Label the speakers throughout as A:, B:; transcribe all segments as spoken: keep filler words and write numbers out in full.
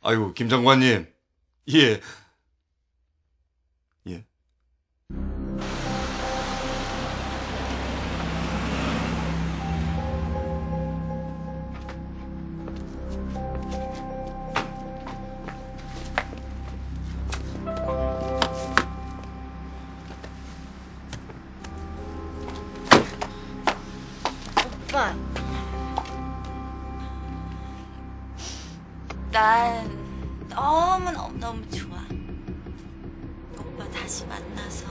A: 아이고, 김 장관님. 예. 예.
B: 오빠, 난 너무너무너무 좋아. 오빠 다시 만나서.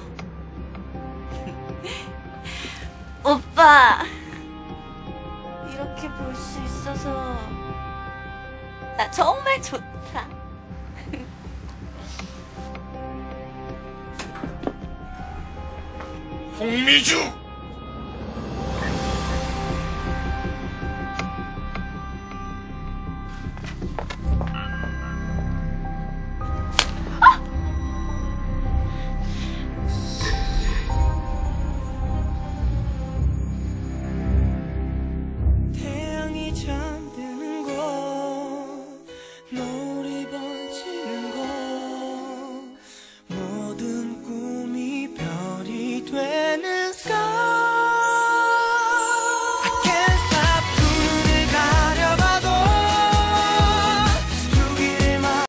B: 오빠, 이렇게 볼 수 있어서 나 정말 좋다.
A: 홍미주!